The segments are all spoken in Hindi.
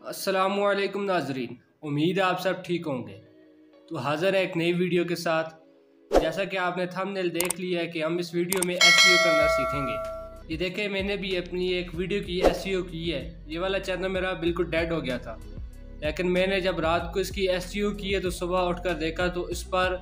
अस्सलामुअलैकुम नाजरीन, उम्मीद है आप सब ठीक होंगे। तो हाज़िर है एक नई वीडियो के साथ। जैसा कि आपने थंबनेल देख लिया है कि हम इस वीडियो में एसईओ करना सीखेंगे। ये देखें, मैंने भी अपनी एक वीडियो की एसईओ की है। ये वाला चैनल मेरा बिल्कुल डेड हो गया था, लेकिन मैंने जब रात को इसकी एसईओ की है तो सुबह उठकर देखा तो इस पर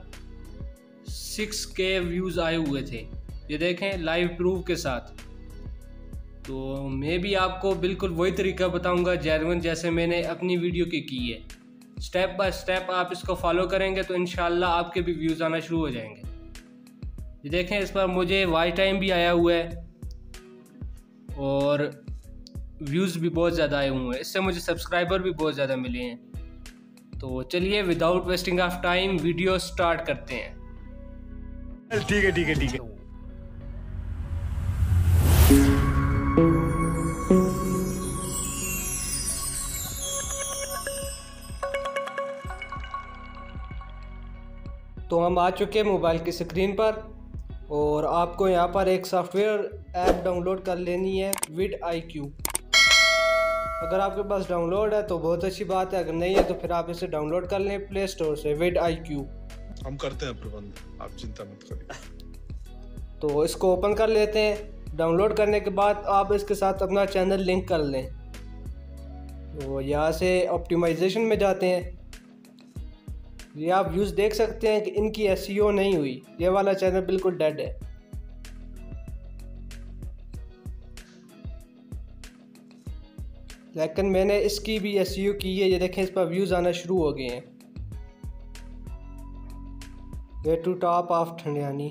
6K व्यूज़ आए हुए थे। ये देखें लाइव प्रूफ के साथ। तो मैं भी आपको बिल्कुल वही तरीका बताऊंगा जेन्युइन जैसे मैंने अपनी वीडियो की है। स्टेप बाय स्टेप आप इसको फॉलो करेंगे तो इंशाल्लाह आपके भी व्यूज़ आना शुरू हो जाएंगे। ये देखें, इस पर मुझे वॉच टाइम भी आया हुआ है और व्यूज़ भी बहुत ज़्यादा आए हुए हैं। इससे मुझे सब्सक्राइबर भी बहुत ज़्यादा मिले हैं। तो चलिए without wasting of time video start करते हैं। ठीक है ठीक है ठीक है। तो हम आ चुके हैं मोबाइल की स्क्रीन पर और आपको यहाँ पर एक सॉफ्टवेयर ऐप डाउनलोड कर लेनी है, vidIQ। अगर आपके पास डाउनलोड है तो बहुत अच्छी बात है, अगर नहीं है तो फिर आप इसे डाउनलोड कर लें प्ले स्टोर से, vidIQ। हम करते हैं प्रबंध, आप चिंता मत करिए। तो इसको ओपन कर लेते हैं। डाउनलोड करने के बाद आप इसके साथ अपना चैनल लिंक कर लें। तो यहाँ से ऑप्टिमाइजेशन में जाते हैं। ये आप व्यूज़ देख सकते हैं कि इनकी एसईओ नहीं हुई। ये वाला चैनल बिल्कुल डेड है। लेकिन मैंने इसकी भी एसईओ की है। ये देखें, इस पर व्यूज़ आना शुरू हो गए हैं। Way to top of Thandiani.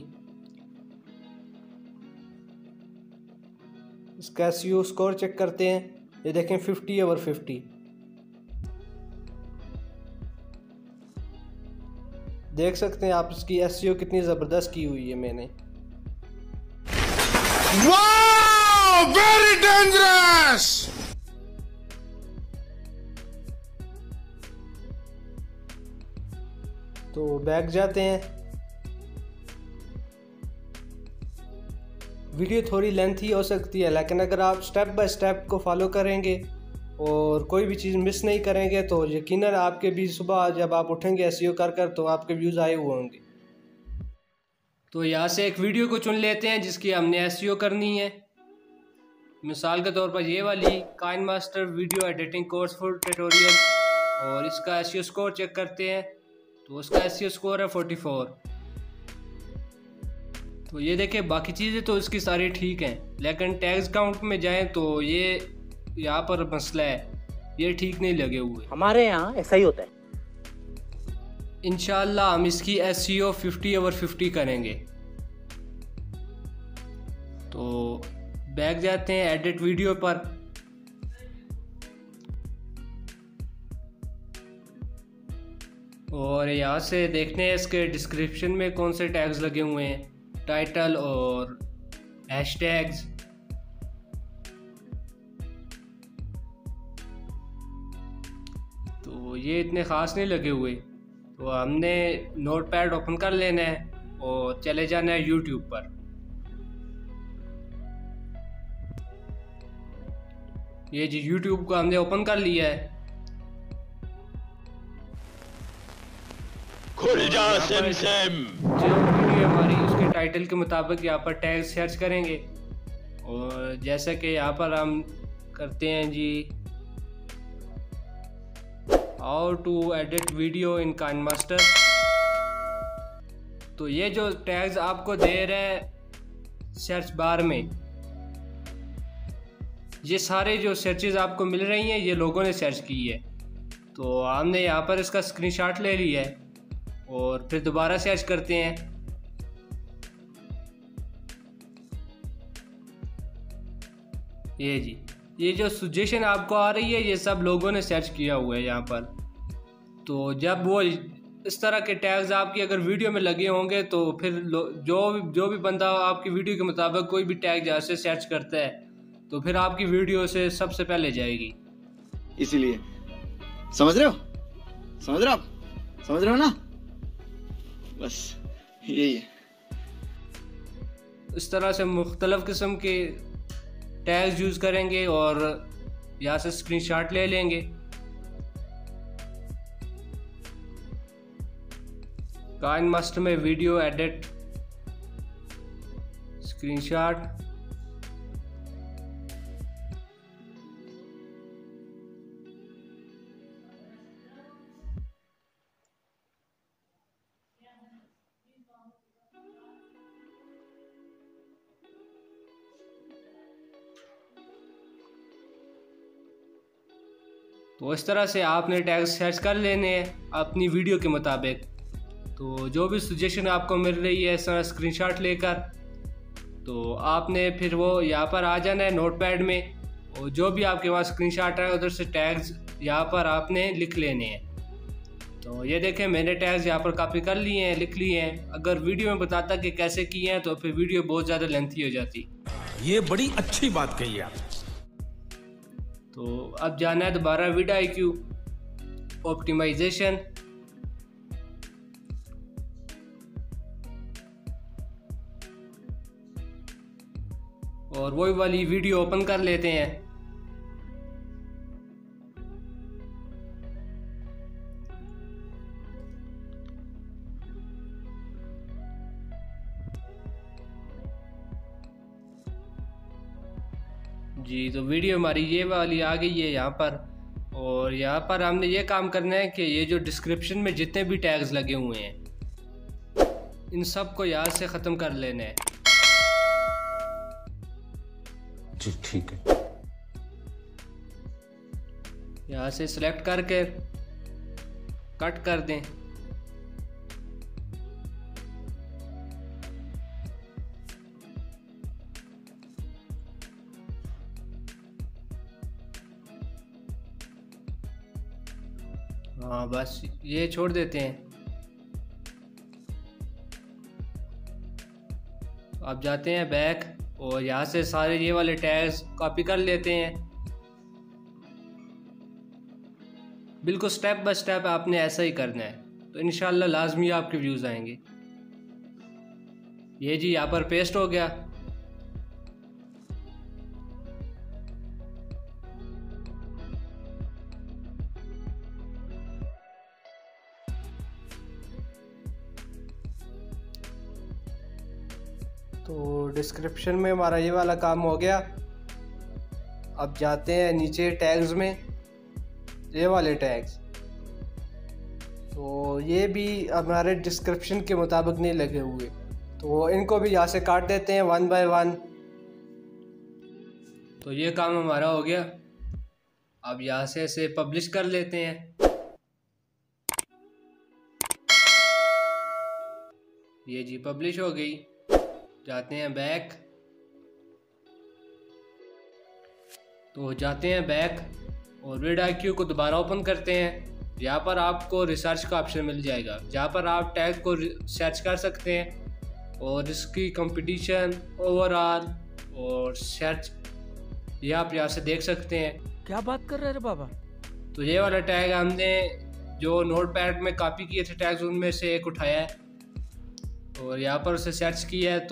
इसका एसईओ स्कोर चेक करते हैं। ये देखें 50/50। देख सकते हैं आप इसकी एसईओ कितनी ज़बरदस्त की हुई है मैंने। Wow, very dangerous. तो बैक जाते हैं। वीडियो थोड़ी लेंथी हो सकती है, लेकिन अगर आप स्टेप बाय स्टेप को फॉलो करेंगे और कोई भी चीज़ मिस नहीं करेंगे तो यकीनन आपके भी सुबह जब आप उठेंगे एसईओ कर तो आपके व्यूज़ आए हुए होंगे। तो यहाँ से एक वीडियो को चुन लेते हैं जिसकी हमने एसईओ करनी है। मिसाल के तौर पर ये वाली KineMaster video editing course full tutorial, और इसका एसईओ स्कोर चेक करते हैं। तो उसका एसईओ स्कोर है 44। तो ये देखें, बाकी चीज़ें तो इसकी सारी ठीक हैं, लेकिन टैग्स काउंट में जाएं तो ये यहाँ पर मसला है, ये ठीक नहीं लगे हुए। हमारे यहाँ ऐसा ही होता है। इंशाल्लाह हम इसकी एसईओ 50/50 करेंगे। तो बैक जाते हैं एडिट वीडियो पर। और यहाँ से देखते हैं इसके डिस्क्रिप्शन में कौन से टैग्स लगे हुए हैं, टाइटल और हैशटैग्स। तो ये इतने ख़ास नहीं लगे हुए। तो हमने नोटपैड ओपन कर लेना है और चले जाना है यूट्यूब पर। ये जी यूट्यूब को हमने ओपन कर लिया है। खुल जा सेम। जो वीडियो हमारी उसके टाइटल के मुताबिक यहाँ पर टैग सर्च करेंगे। और जैसा कि यहाँ पर हम करते हैं जी, how to edit video in KineMaster. तो ये जो टैग्स आपको दे रहे हैं सर्च बार में, ये सारे जो सर्चेज आपको मिल रही हैं ये लोगों ने सर्च की है। तो हमने यहाँ पर इसका स्क्रीनशॉट ले लिया है और फिर दोबारा सर्च करते हैं। ये जी, ये जो सजेशन आपको आ रही है ये सब लोगों ने सर्च किया हुआ है यहाँ पर। तो जब वो इस तरह के टैग्स आपकी अगर वीडियो में लगे होंगे तो फिर जो भी बंदा आपकी वीडियो के मुताबिक कोई भी टैग जहाँ से सर्च करता है तो फिर आपकी वीडियो से सबसे पहले जाएगी। इसीलिए समझ रहे हो, समझ रहे हो आप, समझ रहे हो ना, बस यही है। इस तरह से मुख्तलिफ किस्म के टैग्स यूज़ करेंगे और यहाँ से स्क्रीनशॉट ले लेंगे काइन मास्टर में वीडियो एडिट, स्क्रीनशॉट, तो इस तरह से आपने टैग सर्च कर लेने हैं अपनी वीडियो के मुताबिक। तो जो भी सजेशन आपको मिल रही है इस तरह स्क्रीनशॉट लेकर, तो आपने फिर वो यहाँ पर आ जाना है नोटपैड में, और जो भी आपके पास स्क्रीनशॉट है उधर से टैग्स यहाँ पर आपने लिख लेने हैं। तो ये देखें मैंने टैग्स यहाँ पर कॉपी कर लिए हैं, लिख लिए हैं। अगर वीडियो में बताता कि कैसे किए हैं तो फिर वीडियो बहुत ज़्यादा लेंथी हो जाती। ये बड़ी अच्छी बात कही आप। तो अब जाना है दोबारा vidIQ ऑप्टिमाइजेशन, और वही वाली वीडियो ओपन कर लेते हैं। जी तो वीडियो हमारी ये वाली आ गई है यहाँ पर, और यहाँ पर हमने ये काम करना है कि ये जो डिस्क्रिप्शन में जितने भी टैग्स लगे हुए हैं इन सब को यहाँ से ख़त्म कर लेना है। जी ठीक है। यहाँ से सिलेक्ट करके कट कर दें। हाँ बस ये छोड़ देते हैं। तो अब जाते हैं बैक और यहाँ से सारे ये वाले टैग्स कॉपी कर लेते हैं। बिल्कुल स्टेप बाय स्टेप आपने ऐसा ही करना है, तो इंशाल्लाह लाजमी आपके व्यूज़ आएंगे। ये जी यहाँ पर पेस्ट हो गया। तो डिस्क्रिप्शन में हमारा ये वाला काम हो गया। अब जाते हैं नीचे टैग्स में, ये वाले टैग्स, तो ये भी हमारे डिस्क्रिप्शन के मुताबिक नहीं लगे हुए, तो इनको भी यहाँ से काट देते हैं 1 बाय 1। तो ये काम हमारा हो गया। अब यहाँ से इसे पब्लिश कर लेते हैं। ये जी पब्लिश हो गई। जाते हैं बैक, तो जाते हैं बैक और vidIQ को दोबारा ओपन करते हैं। यहाँ पर आपको रिसर्च का ऑप्शन मिल जाएगा, जहाँ पर आप टैग को सर्च कर सकते हैं और इसकी कंपटीशन, ओवरऑल और सर्च ये आप यहाँ से देख सकते हैं। क्या बात कर रहे रे बाबा। तो ये वाला टैग हमने जो नोटपैड में कॉपी किए थे टैग्स उनमें से एक उठाया है और यहाँ पर उसे सर्च किया है। तो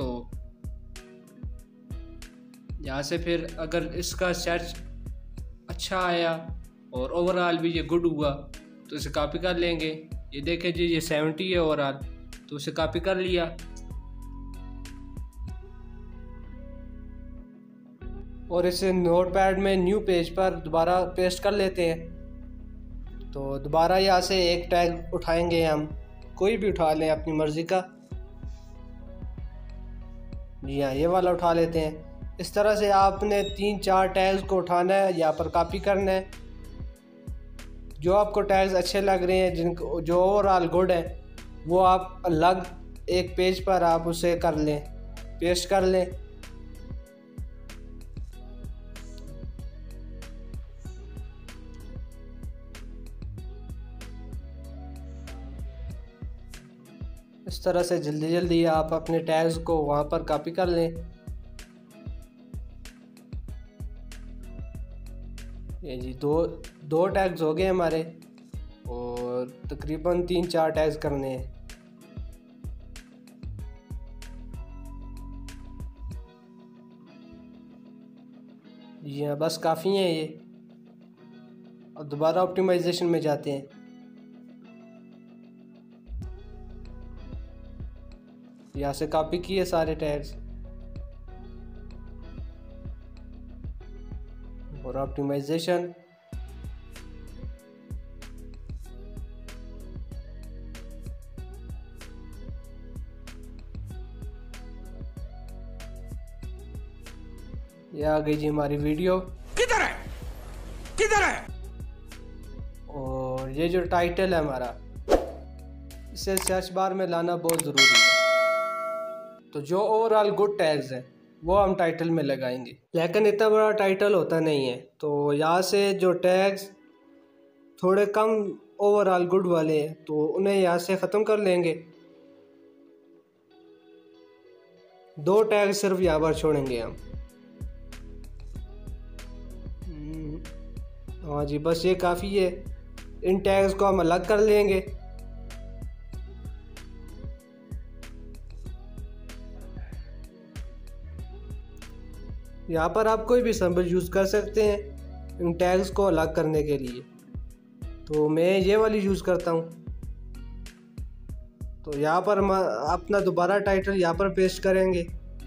यहाँ से फिर अगर इसका सर्च अच्छा आया और ओवरऑल भी ये गुड हुआ तो इसे कॉपी कर लेंगे। ये देखें जी ये 70 है ओवरऑल, तो उसे कॉपी कर लिया। और इसे नोटपैड में न्यू पेज पर दोबारा पेस्ट कर लेते हैं। तो दोबारा यहाँ से एक टैग उठाएंगे, हम कोई भी उठा लें अपनी मर्ज़ी का। जी हाँ ये वाला उठा लेते हैं। इस तरह से आपने 3-4 टैग्स को उठाना है, यहाँ पर कॉपी करना है। जो आपको टैग्स अच्छे लग रहे हैं, जिनको जो ओवरऑल गुड है, वो आप अलग एक पेज पर आप उसे कर लें, पेस्ट कर लें। इस तरह से जल्दी जल्दी आप अपने टैग्स को वहाँ पर कॉपी कर लें। ये जी दो टैग्स हो गए हमारे और तकरीबन 3-4 टैग्स करने हैं। जी हाँ बस काफ़ी हैं ये। अब दोबारा ऑप्टिमाइजेशन में जाते हैं। यहाँ से कॉपी किए सारे टैग्स और ऑप्टिमाइजेशन। ये आ गई जी हमारी वीडियो। किधर है, किधर है? और ये जो टाइटल है हमारा, इसे सर्च बार में लाना बहुत ज़रूरी है। तो जो ओवरऑल गुड टैग्स हैं वो हम टाइटल में लगाएंगे, लेकिन इतना बड़ा टाइटल होता नहीं है। तो यहाँ से जो टैग्स थोड़े कम ओवरऑल गुड वाले हैं तो उन्हें यहाँ से ख़त्म कर लेंगे। 2 टैग सिर्फ यहाँ पर छोड़ेंगे हम। हाँ जी, बस ये काफ़ी है। इन टैग्स को हम अलग कर लेंगे। यहाँ पर आप कोई भी सिंबल यूज़ कर सकते हैं इन टैग्स को अलग करने के लिए। तो मैं ये वाली यूज़ करता हूँ। तो यहाँ पर हम अपना दोबारा टाइटल यहाँ पर पेस्ट करेंगे।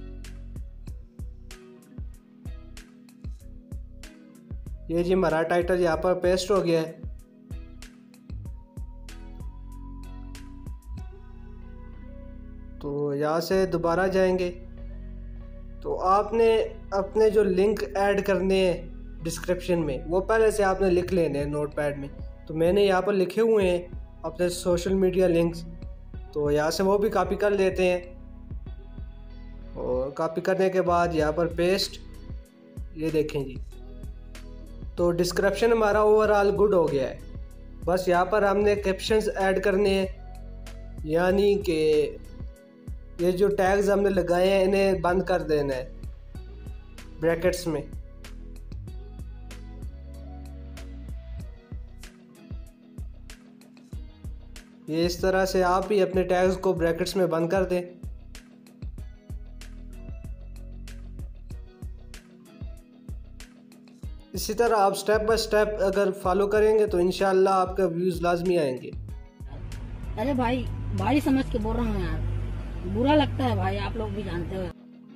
ये जी हमारा टाइटल यहाँ पर पेस्ट हो गया है। तो यहाँ से दोबारा जाएंगे तो आपने अपने जो लिंक ऐड करने हैं डिस्क्रिप्शन में वो पहले से आपने लिख लेने हैं नोटपैड में। तो मैंने यहाँ पर लिखे हुए हैं अपने सोशल मीडिया लिंक्स। तो यहाँ से वो भी कॉपी कर लेते हैं और कॉपी करने के बाद यहाँ पर पेस्ट। ये देखें जी, तो डिस्क्रिप्शन हमारा ओवरऑल गुड हो गया है। बस यहाँ पर हमने कैप्शंस ऐड करने हैं, यानी कि ये जो टैग्स हमने लगाए हैं इन्हें बंद कर देना है ब्रैकेट्स में। ये इस तरह से आप ही अपने टैग्स को ब्रैकेट्स में बंद कर दें। इसी तरह आप स्टेप बाय स्टेप अगर फॉलो करेंगे तो इंशाल्लाह आपका व्यूज़ लाजमी आएंगे। अरे भाई, भाई समझ के बोल रहा हूँ यार, बुरा लगता है भाई, आप लोग भी जानते हो।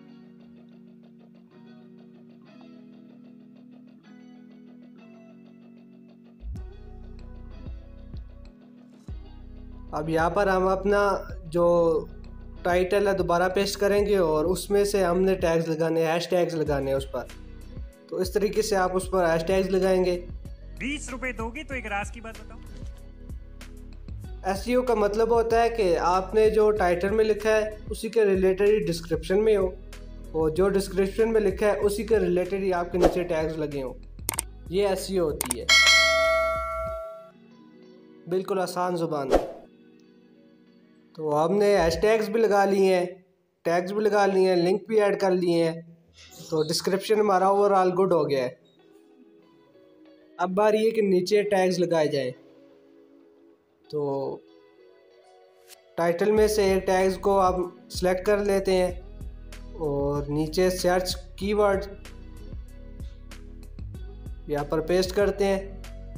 अब यहाँ पर हम अपना जो टाइटल है दोबारा पेस्ट करेंगे और उसमें से हमने टैग्स लगाने, हैश टैग्स लगाने हैं उस पर। तो इस तरीके से आप उस पर हैश टैग्स लगाएंगे। 20 रुपए दोगी तो एक राज की बात बताओ। एसईओ का मतलब होता है कि आपने जो टाइटल में लिखा है उसी के रिलेटेड ही डिस्क्रिप्शन में हो, और जो डिस्क्रिप्शन में लिखा है उसी के रिलेटेड ही आपके नीचे टैग्स लगे हों। ये एसईओ होती है, बिल्कुल आसान ज़ुबान है। तो हमने हैशटैग्स भी लगा लिए हैं, टैग्स भी लगा लिए हैं, लिंक भी ऐड कर लिए हैं। तो डिस्क्रिप्शन हमारा ओवरऑल गुड हो गया है। अब बारी है कि नीचे टैग्स लगाए जाएं। तो टाइटल में से एक टैग्स को आप सेलेक्ट कर लेते हैं और नीचे सर्च कीवर्ड यहाँ पर पेस्ट करते हैं।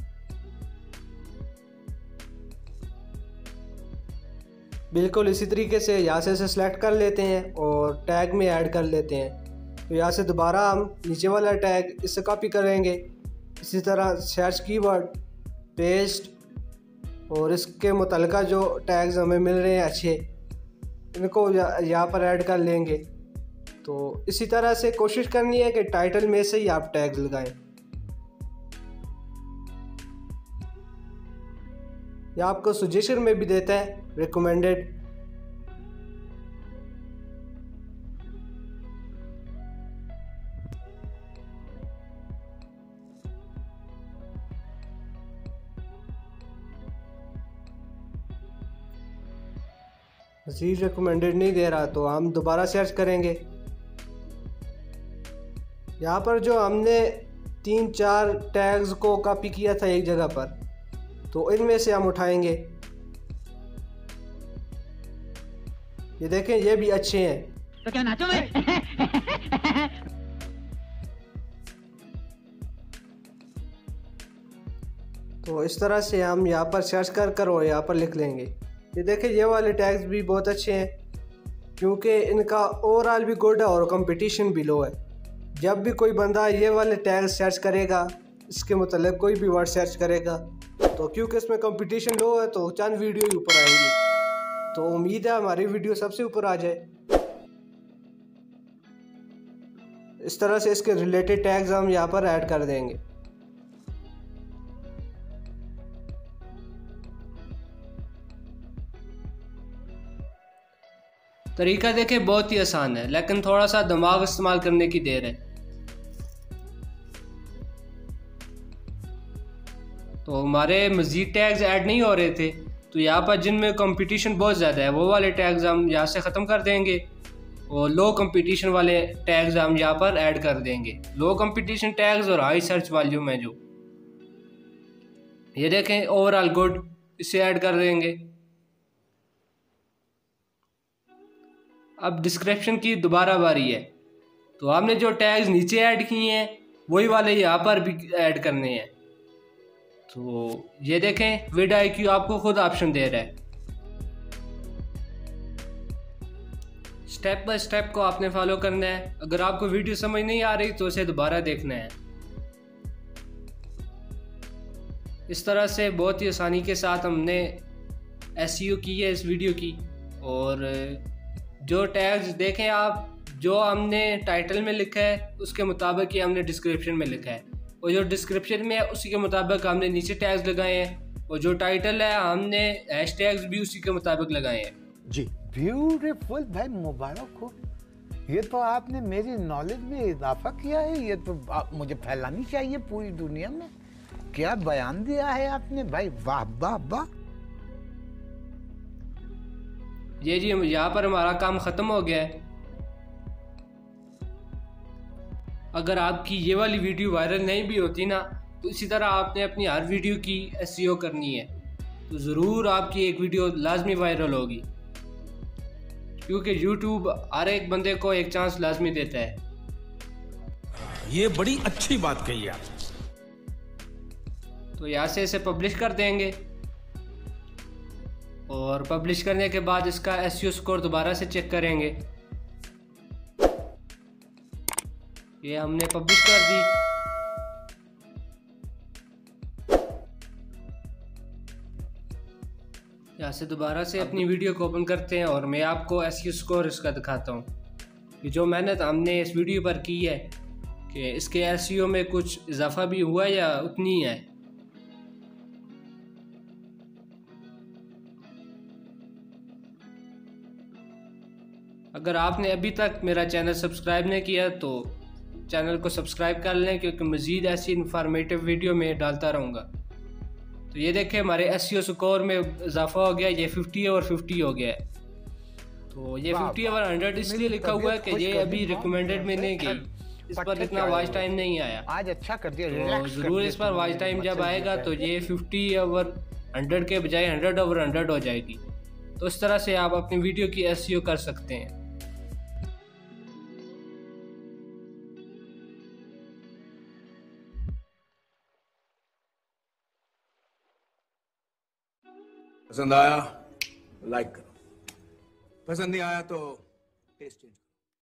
बिल्कुल इसी तरीके से यहाँ से सेलेक्ट कर लेते हैं और टैग में ऐड कर लेते हैं। तो यहाँ से दोबारा हम नीचे वाला टैग इससे कॉपी करेंगे। इसी तरह सर्च कीवर्ड पेस्ट और इसके मुतल्लिका जो टैग्स हमें मिल रहे हैं अच्छे, इनको यहाँ पर ऐड कर लेंगे। तो इसी तरह से कोशिश करनी है कि टाइटल में से ही आप टैग्स लगाएं। यह आपको सजेशन में भी देता है रिकमेंडेड। मज़ीद रिकमेंडेड नहीं दे रहा तो हम दोबारा सर्च करेंगे। यहाँ पर जो हमने 3-4 टैग्स को कॉपी किया था एक जगह पर, तो इनमें से हम उठाएंगे। ये देखें, ये भी अच्छे हैं। तो क्या नाचो मैं? तो इस तरह से हम यहाँ पर सर्च कर और यहाँ पर लिख लेंगे। ये देखें, ये वाले टैग्स भी बहुत अच्छे हैं। क्योंकि इनका ओवरऑल भी गुड है और कंपटीशन भी लो है। जब भी कोई बंदा ये वाले टैग सर्च करेगा, इसके मतलब कोई भी वर्ड सर्च करेगा, तो क्योंकि इसमें कंपटीशन लो है तो चंद वीडियो ही ऊपर आएंगी। तो उम्मीद है हमारी वीडियो सबसे ऊपर आ जाए। इस तरह से इसके रिलेटेड टैग्स हम यहाँ पर ऐड कर देंगे। तरीका देखें बहुत ही आसान है, लेकिन थोड़ा सा दिमाग इस्तेमाल करने की देर है। तो हमारे मज़ीद टैग्स ऐड नहीं हो रहे थे, तो यहाँ पर जिनमें कंपटीशन बहुत ज़्यादा है वो वाले टैग्स हम यहाँ से ख़त्म कर देंगे और लो कंपटीशन वाले टैग्स हम यहाँ पर ऐड कर देंगे। लो कंपटीशन टैग्स और हाई सर्च वॉल्यूम है जो, ये देखें ओवरऑल गुड, इसे ऐड कर देंगे। अब डिस्क्रिप्शन की दोबारा बारी है, तो हमने जो टैग्स नीचे ऐड किए हैं वही वाले यहाँ पर भी ऐड करने हैं। तो ये देखें vidIQ आपको खुद ऑप्शन दे रहा है। स्टेप बाय स्टेप को आपने फॉलो करना है। अगर आपको वीडियो समझ नहीं आ रही तो उसे दोबारा देखना है। इस तरह से बहुत ही आसानी के साथ हमने SEO की है इस वीडियो की। और जो टैग्स देखें आप, जो हमने टाइटल में लिखा है उसके मुताबिक ही हमने डिस्क्रिप्शन में लिखा है, और जो डिस्क्रिप्शन में है उसी के मुताबिक हमने नीचे टैग्स लगाए हैं, और जो टाइटल है हमने हैशटैग्स भी उसी के मुताबिक लगाए हैं। जी ब्यूटीफुल भाई, मुबारक हो। ये तो आपने मेरी नॉलेज में इजाफा किया है। ये तो मुझे फैलानी चाहिए पूरी दुनिया में। क्या बयान दिया है आपने भाई, वाह वाह वाह। जी यहाँ पर हमारा काम ख़त्म हो गया है। अगर आपकी ये वाली वीडियो वायरल नहीं भी होती ना, तो इसी तरह आपने अपनी हर वीडियो की SEO करनी है, तो ज़रूर आपकी एक वीडियो लाजमी वायरल होगी, क्योंकि YouTube हर एक बंदे को एक चांस लाजमी देता है। ये बड़ी अच्छी बात कही आप। तो यहाँ से इसे पब्लिश कर देंगे, और पब्लिश करने के बाद इसका SEO स्कोर दोबारा से चेक करेंगे। ये हमने पब्लिश कर दी। यहाँ से दोबारा से अपनी वीडियो को ओपन करते हैं और मैं आपको SEO स्कोर इसका दिखाता हूँ कि जो मेहनत हमने इस वीडियो पर की है कि इसके SEO में कुछ इजाफा भी हुआ या उतनी है। अगर आपने अभी तक मेरा चैनल सब्सक्राइब नहीं किया तो चैनल को सब्सक्राइब कर लें, क्योंकि मज़ीद ऐसी इंफॉर्मेटिव वीडियो में डालता रहूँगा। तो ये देखें हमारे SEO स्कोर में इजाफा हो गया, ये 50/50 हो गया है। तो ये 50/100 इसलिए लिखा हुआ है कि ये अभी रिकमेंडेड में नहीं गई, इस पर इतना वॉच टाइम नहीं आया। आज अच्छा कर दिया, तो ज़रूर इस पर वॉच टाइम जब आएगा तो ये 50/100 के बजाय 100/100 हो जाएगी। तो इस तरह से आप अपनी वीडियो की SEO कर सकते हैं। पसंद आया लाइक करो, पसंद नहीं आया तो टेस्ट चेंज करो।